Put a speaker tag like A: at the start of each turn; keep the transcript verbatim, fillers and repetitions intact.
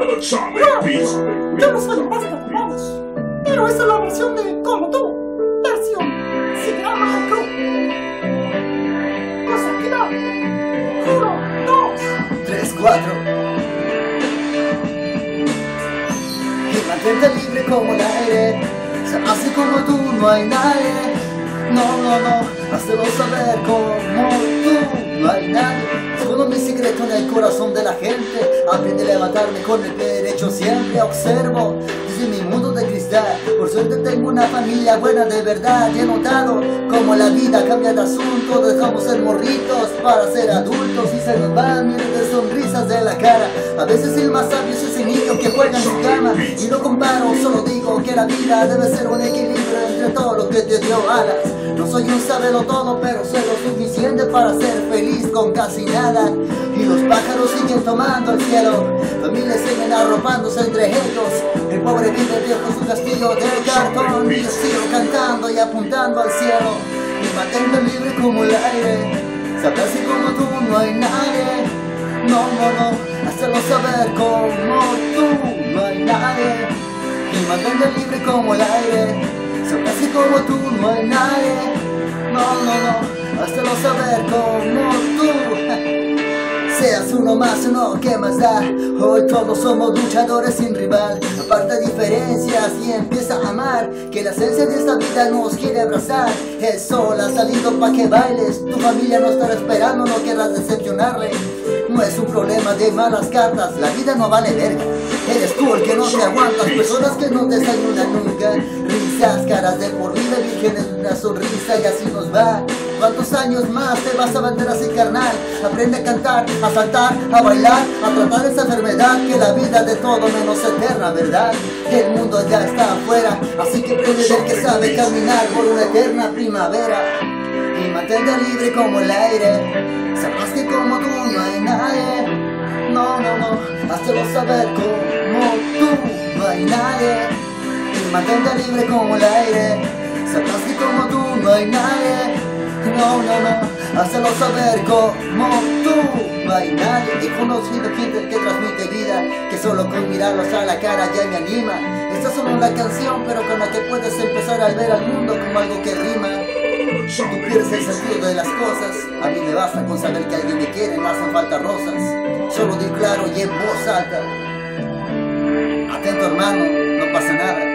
A: No, yo no soy el básico de todos, pero esta es la versión de Como Tú, versión Cigrama Crew. Pues aquí va. Uno, dos,
B: tres, cuatro. Y mantente libre como el aire. Así como tú no hay nadie. No, no, no, hazlo saber como tú no hay nadie. Escondo mi secreto en el corazón de la gente. Aprende a levantarme con el pie derecho. Siempre observo desde mi mundo de cristal. Por suerte tengo una familia buena de verdad. Y he notado como la vida cambia de asunto. Dejamos ser morritos para ser adultos. Y se nos van miles de sonrisas de la cara. A veces el más sabio es ese niño que juega en su cama. Y no comparo, solo digo que la vida debe ser un equilibrio entre todo lo que te dio alas. No soy un sabelo todo, pero sé lo suficiente para ser feliz con casi nada. Y los pájaros siguen tomando el cielo. Familias siguen arropándose entre ellos. El pobre vive viejo en su castillo de cartón. Y yo sigo cantando y apuntando al cielo. Y mantente libre como el aire. Sabrás que como tú no hay nadie. No, no, no, hazlo saber como tú no hay nadie. Y mantente libre como el aire. Sabrás que como tú no hay nadie. No, no, no, hazlo saber como tú. Seas uno más uno, ¿qué más da? Hoy todos somos luchadores sin rival. Aparta diferencias y empieza a amar. Que la esencia de esta vida nos quiere abrazar. El sol ha salido pa' que bailes. Tu familia no estará esperando, no querrás decepcionarle. No es un problema de malas cartas, la vida no vale verga. Eres tú el que no te aguantas, personas que no desayunan nunca. Risas, caras de por vida, vírgenes de una sonrisa y así nos va. ¿Cuántos años más te vas a vender así, carnal? Aprende a cantar, a saltar, a bailar, a tratar esa enfermedad. Que la vida de todo menos eterna, ¿verdad? El mundo ya está afuera, así que aprende del que sabe caminar por una eterna primavera. Y mantente libre como el aire. Sabrás que como tú no hay nadie. No, no, no, hazlo saber como tú no hay nadie. Y mantente libre como el aire. Sabrás que como tú no hay nadie. No, no, no, hazlo saber como tú no hay nadie. He conocido gente que transmite vida, que solo con mirarlos a la cara ya me anima. Esta es solo una canción, pero con la que puedes empezar a ver al mundo como algo que rima. Tú pierdes el sentido de las cosas. A mí me basta con saber que alguien me quiere, no hacen falta rosas. Solo di claro y en voz alta. Atento hermano, no pasa nada.